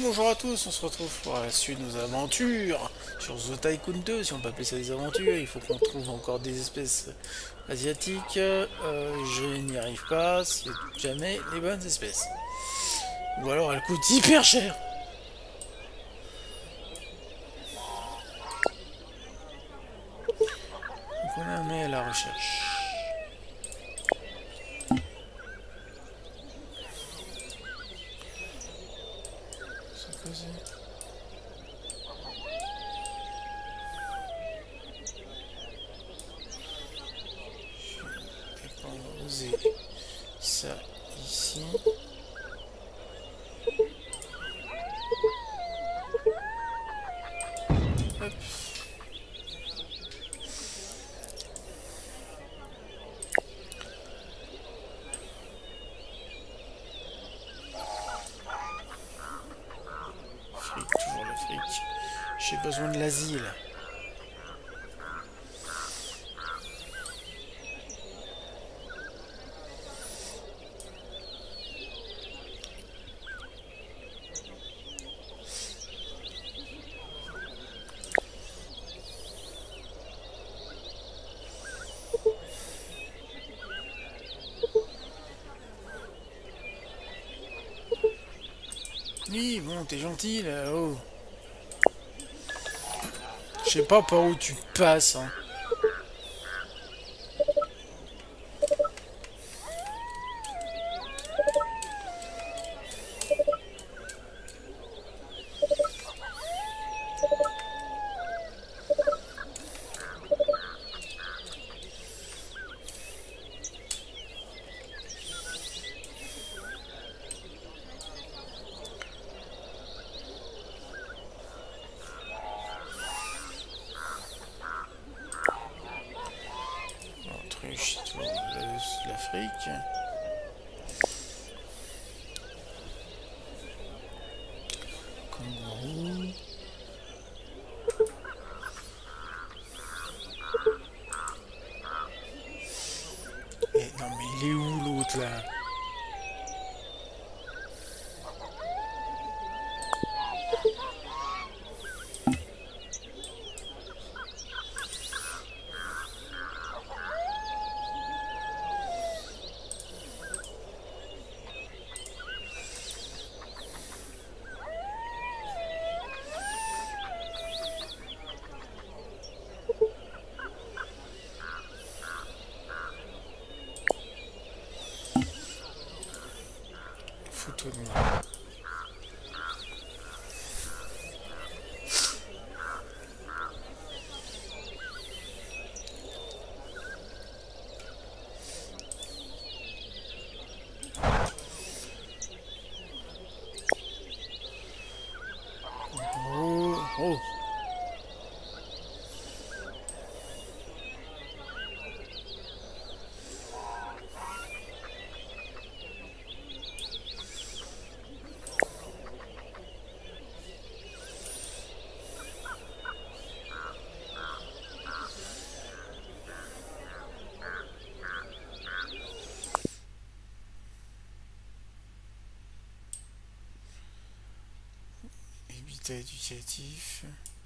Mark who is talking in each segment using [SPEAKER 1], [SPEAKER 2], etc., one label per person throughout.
[SPEAKER 1] bonjour à tous, on se retrouve pour la suite de nos aventures sur The Tycoon 2, si on peut appeler ça des aventures. Il faut qu'on trouve encore des espèces asiatiques. Je n'y arrive pas, c'est jamais les bonnes espèces. Ou alors elles coûtent hyper cher. Donc on en est à la recherche. C'est quoi ça? Je vais pas oser ça ici. Hop. Fric, toujours le fric. J'ai besoin de l'asile. Oui, bon, t'es gentil là, oh. Je sais pas par où tu passes, hein. Autruche, c'est toujours l'Afrique. Kangourou. Et non mais il est où l'autre là? Photo de moi. Oh, oh. Habitat éducatif.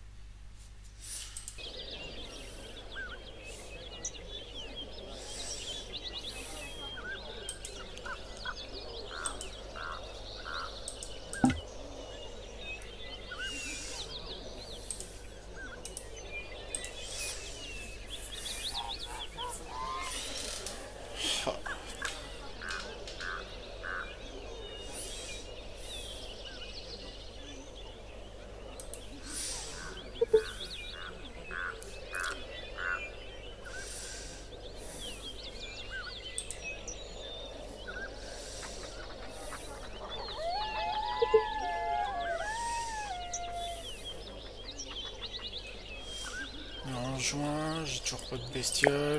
[SPEAKER 1] En juin, j'ai toujours pas de bestiole.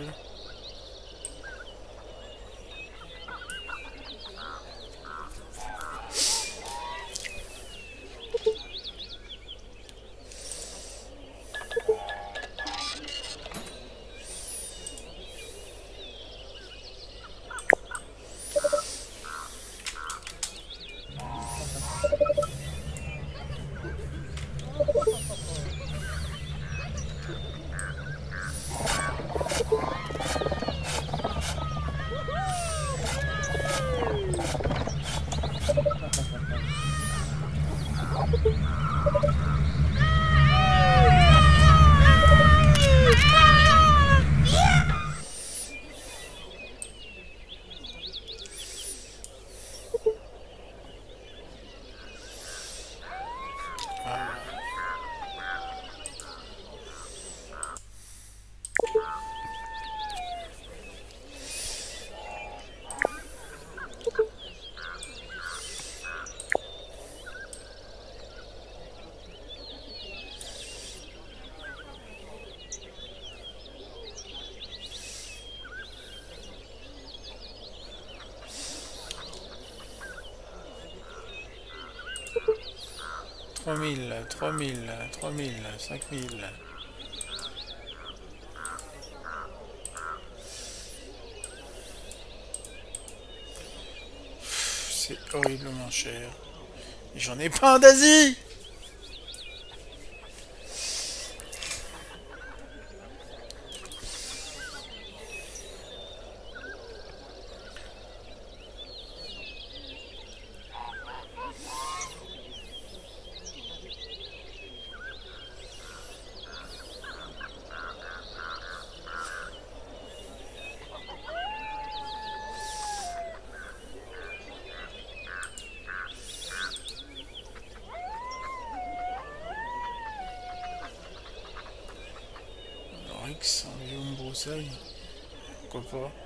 [SPEAKER 1] 3000, 3000, 3000, 5000. C'est horriblement cher. Et j'en ai pas un d'Asie! Rix, un vieux broussaille. Pourquoi pas?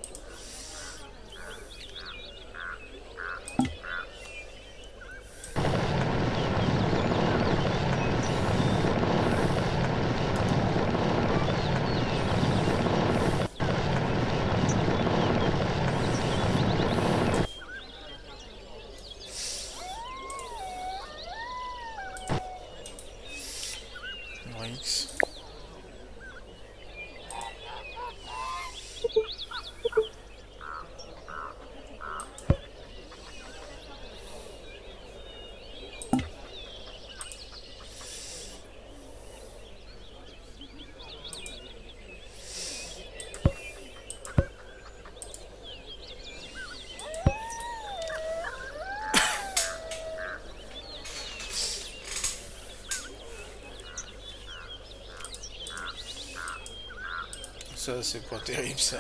[SPEAKER 1] Rix. Ça, c'est pas terrible, ça.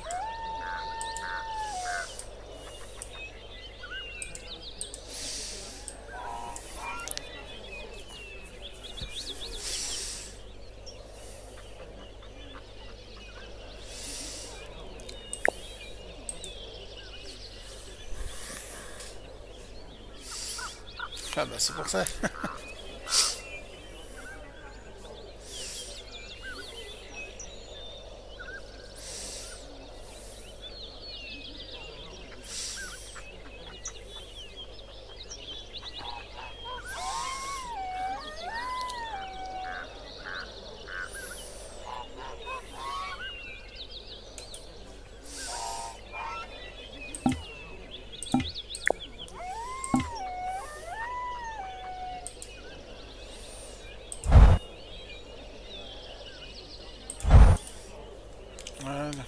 [SPEAKER 1] Ah bah c'est pour ça. Voilà.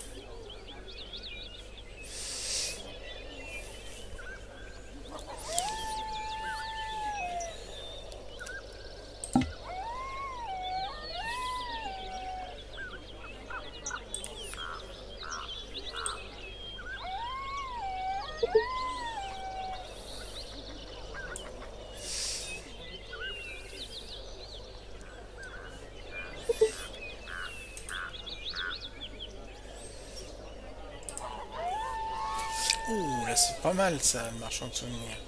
[SPEAKER 1] Ouh, là c'est pas mal ça, le marchand de souvenirs.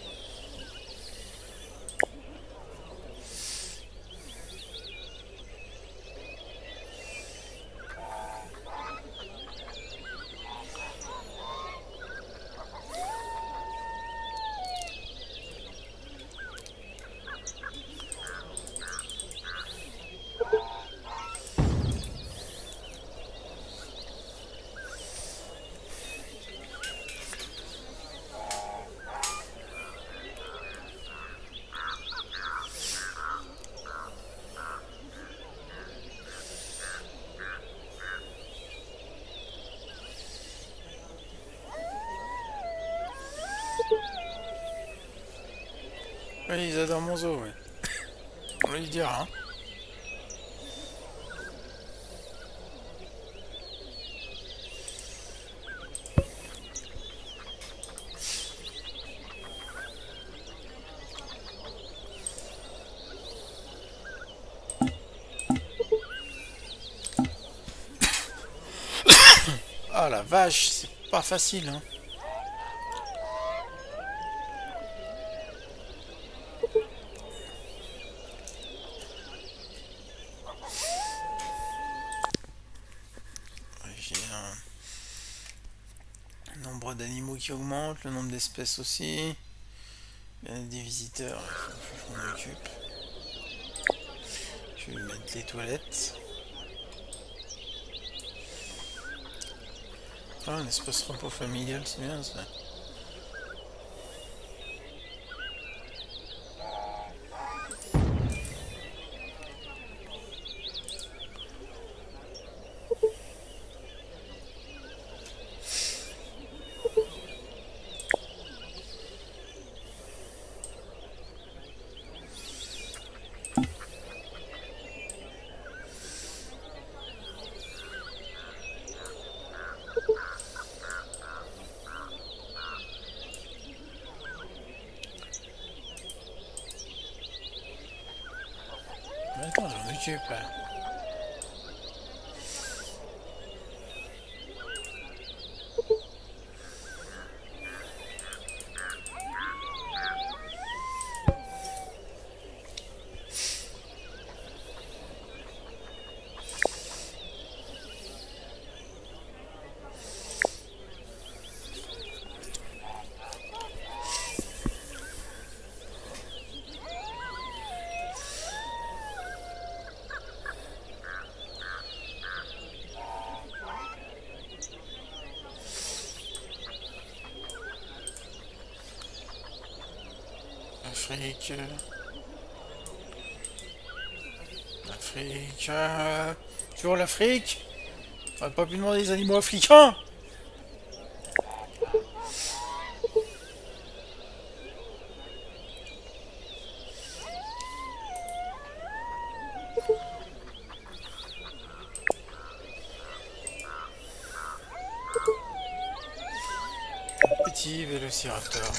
[SPEAKER 1] Oui, ils adorent mon zoo, ouais. On lui dira, hein. Ah la vache, c'est pas facile, hein. J'ai un nombre d'animaux qui augmente, le nombre d'espèces aussi. Il y a des visiteurs, il faut que je m'en occupe. Je vais mettre les toilettes. Ah, un espace repos familial, c'est bien ça. Mais attends, j'en occupe là. Afrique. Afrique. Toujours l'Afrique. On aurait pas pu demander des animaux africains. Petit vélociraptor.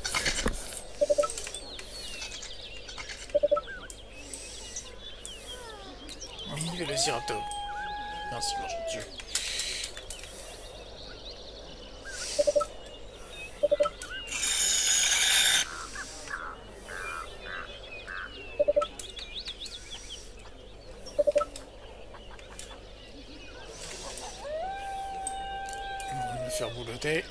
[SPEAKER 1] Mini vélociraptor. Merci, marche dessus. On va me faire boulotter.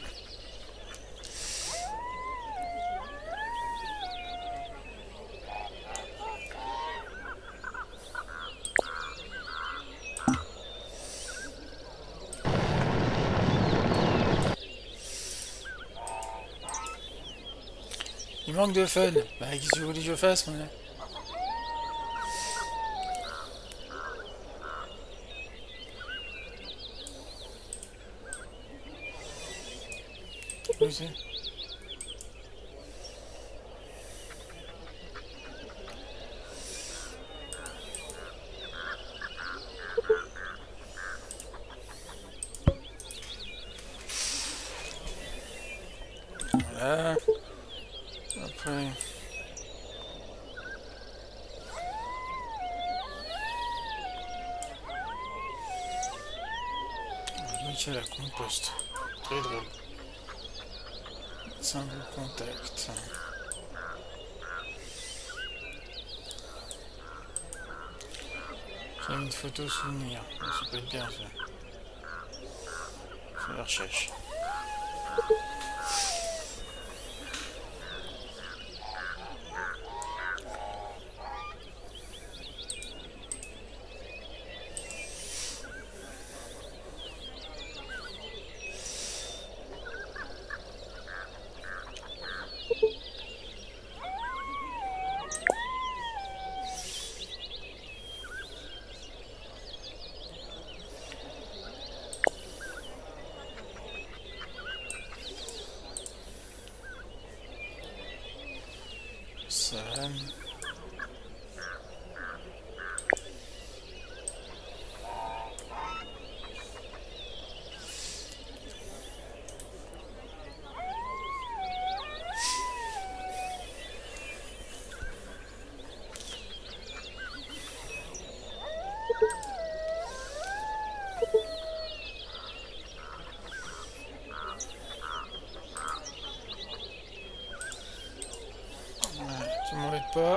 [SPEAKER 1] Il manque de fun. Bah, qu'est-ce que vous voulez que je fasse, moi? Où c'est? Voilà. Après... Donc il y a la compost. Très drôle. Symbole contact. J'ai une photo souvenir. Ça peut être bien ça. Je la recherche. Ça... Tu m'embêtes pas.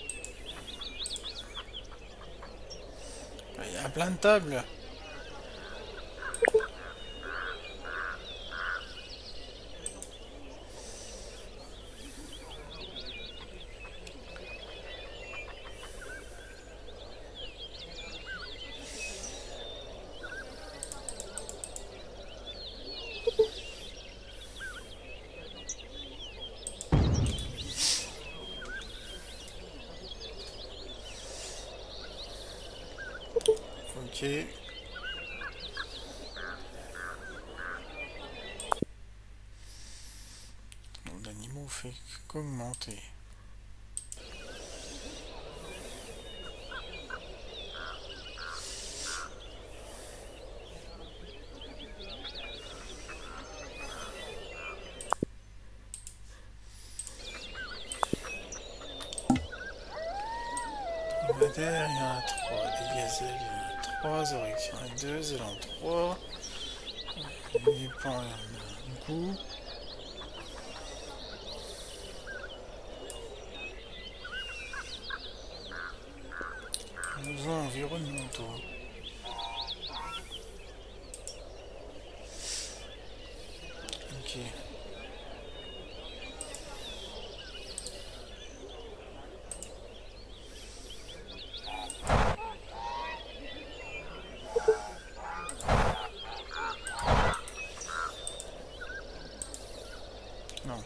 [SPEAKER 1] Il y a plein de tables. Ok. Le nombre d'animaux fait qu'augmenter. Dromadaire, il y en a 3. Des gazelles, il y en a 3. Oryx, il y en a 2. Zéland, 3. Les pans, il y en a beaucoup. Besoins environnementaux. Ok. Non.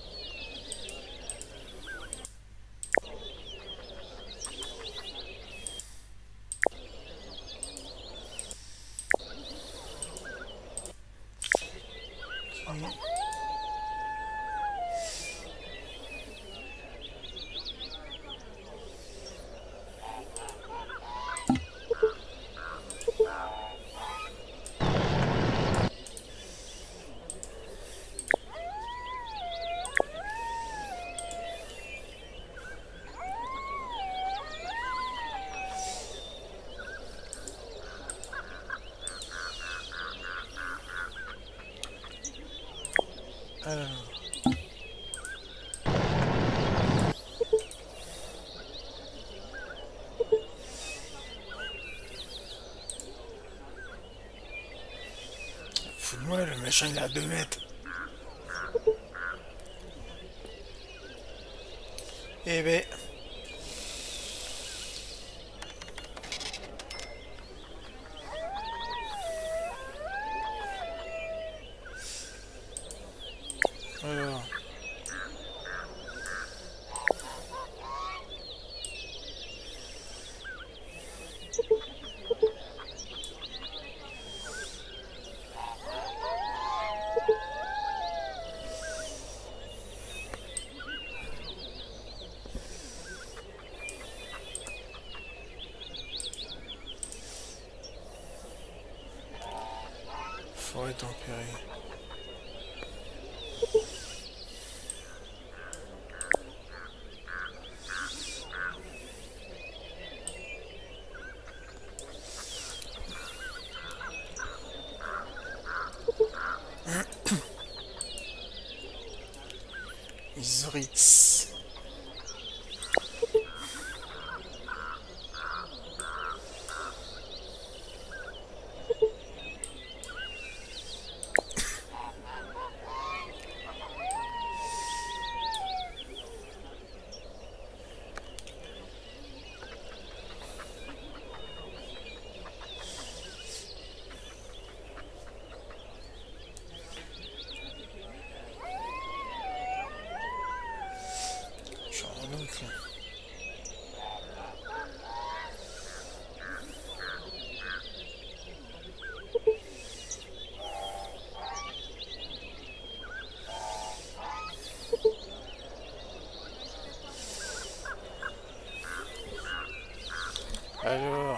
[SPEAKER 1] Ok. Alors. Fous-moi, le machin il est à 2 mètres. Eh ben. Alors. Forêt tempérée. Zorix. J'en ai un autre là. Alors.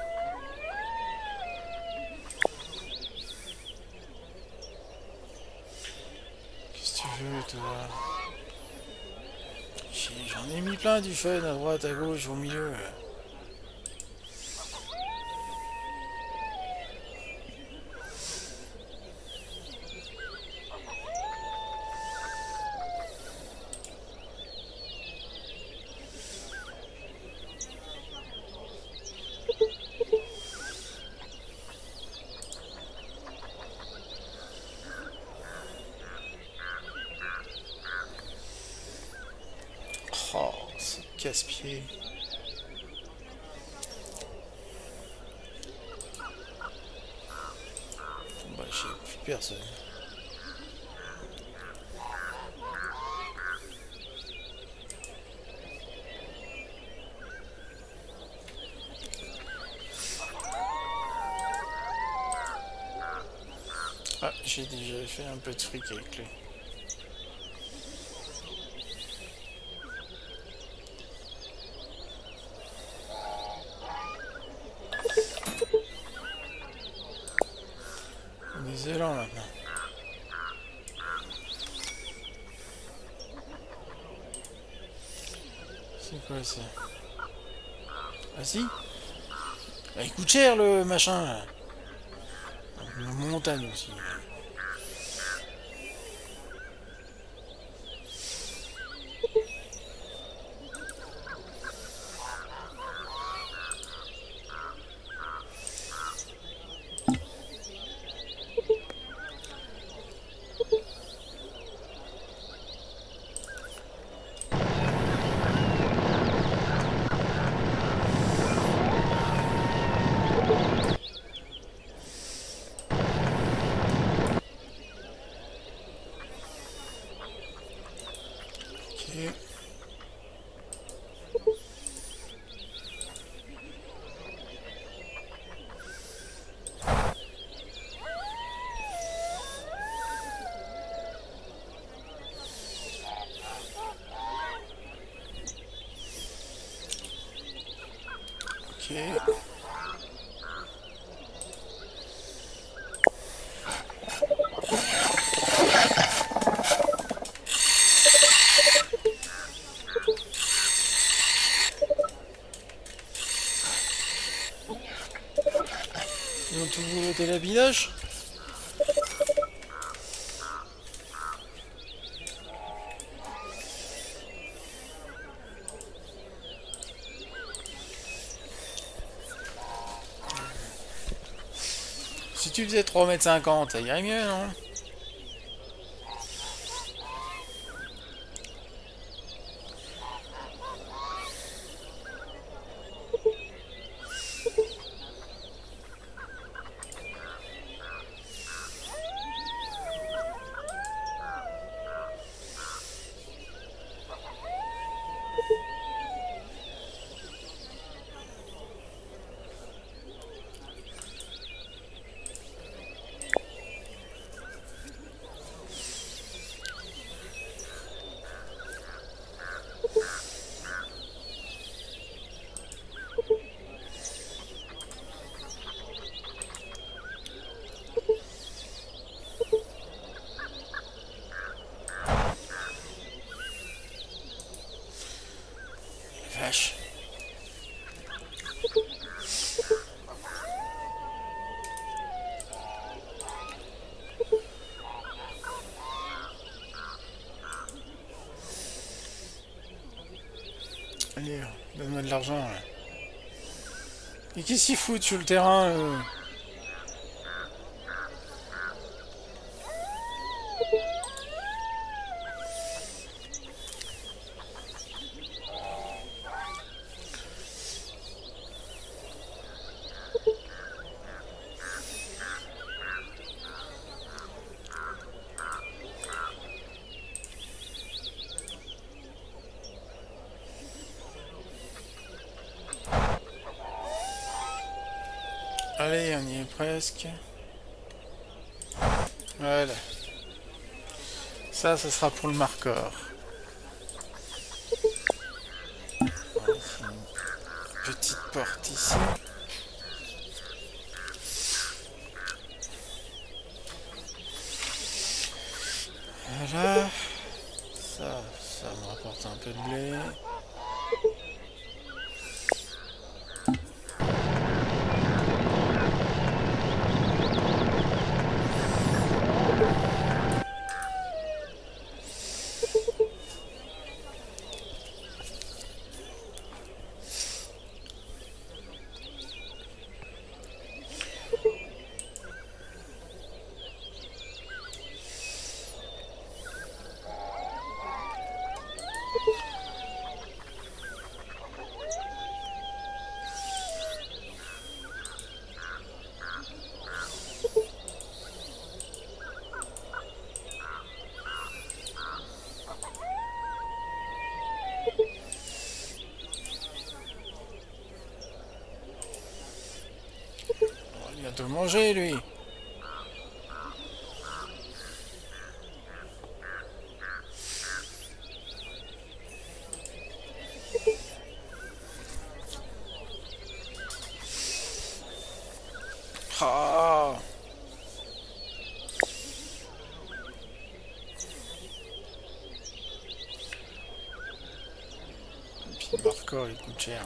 [SPEAKER 1] Qu'est-ce que tu veux, toi? J'en ai mis plein du fun à droite, à gauche, au milieu. Oh, c'est casse-pied. Bah, j'ai plus personne. Ah, j'ai déjà fait un peu de fric avec lui. Des élans maintenant. C'est quoi ça? Ah si? Bah, il coûte cher le machin là. Une montagne aussi. Ok. Ok. Ils ont tout voté la bidoche. Si tu faisais 3,50 m, ça irait mieux, non? Vache. Allez, donne-moi de l'argent. Là. Et qu'est-ce qu'il fout sur le terrain Allez, on y est presque. Voilà. Ça sera pour le marqueur. Petite porte ici. Voilà. Ça me rapporte un peu de blé. Il va tout manger, lui. Le marqueur il coûte cher.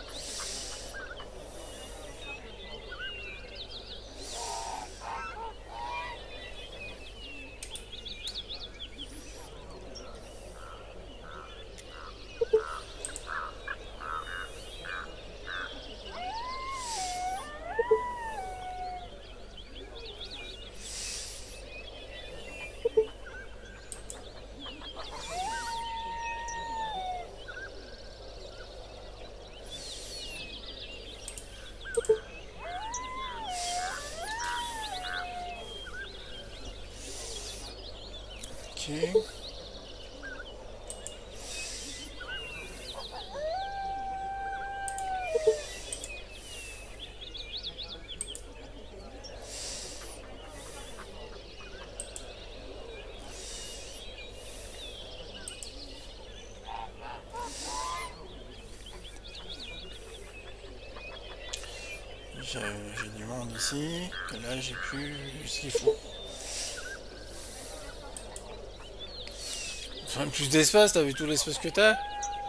[SPEAKER 1] Ok. J'ai du monde ici, et là j'ai plus ce qu'il faut. Enfin, plus d'espace, t'as vu tout l'espace que t'as?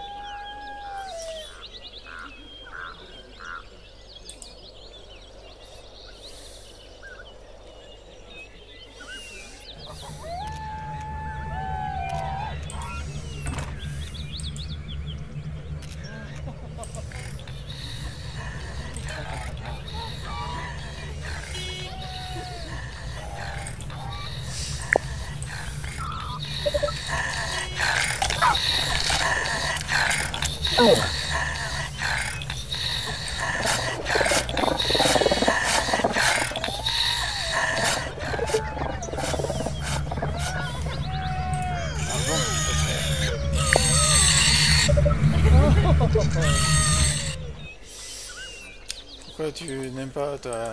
[SPEAKER 1] Pourquoi tu n'aimes pas, toi?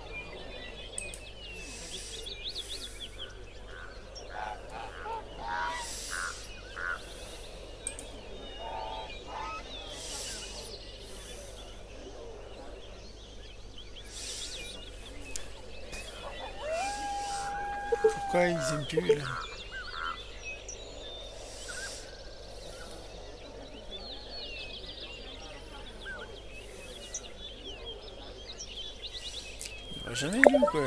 [SPEAKER 1] Pourquoi ils aiment plus, là? Il va jamais vu, quoi.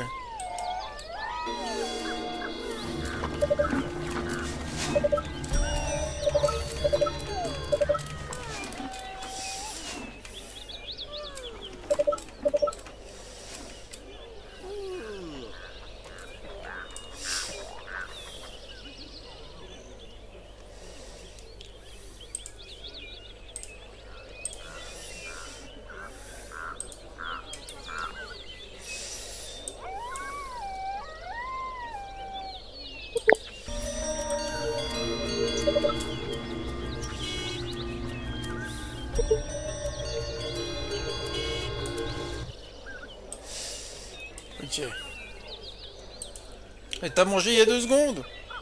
[SPEAKER 1] Ok. Mais t'as mangé il y a 2 secondes?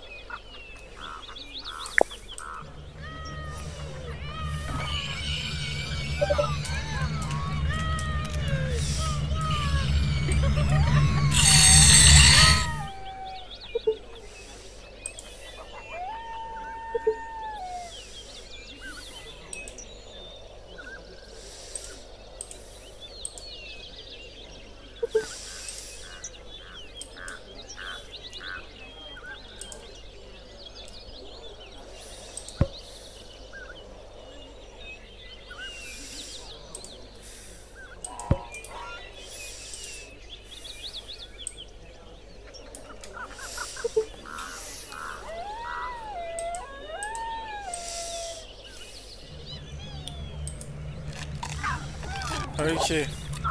[SPEAKER 1] Ok.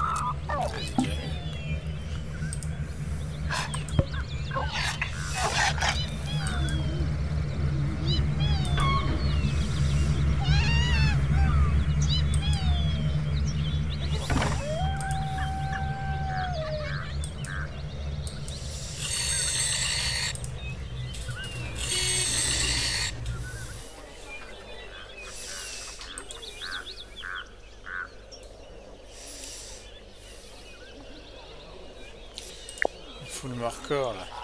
[SPEAKER 1] Il faut le marqueur, là.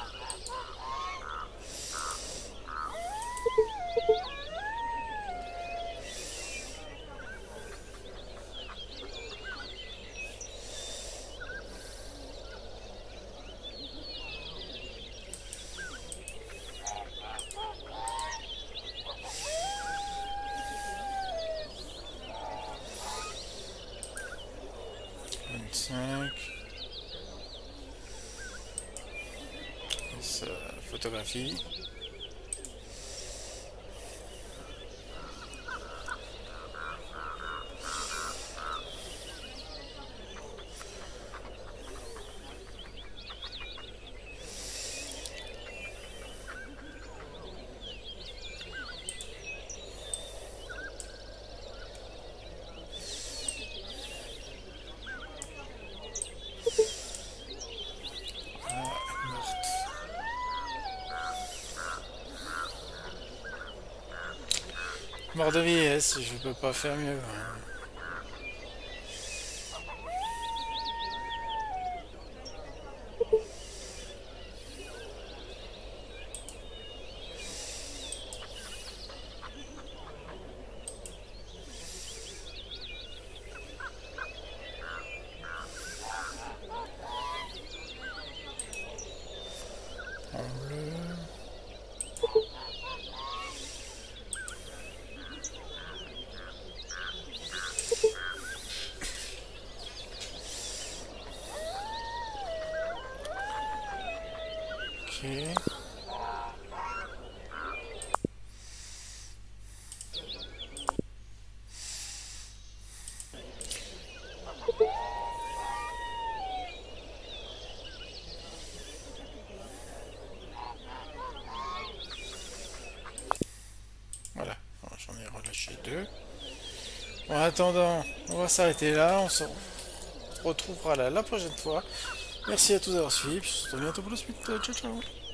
[SPEAKER 1] 5. Ça, photographie. Mort de vieillesse, je peux pas faire mieux. En bleu. Ok. Voilà, j'en ai relâché 2. En attendant, on va s'arrêter là, on se retrouvera là la prochaine fois. Merci à tous d'avoir suivi, puis on se retrouve bientôt pour la suite. Ciao ciao.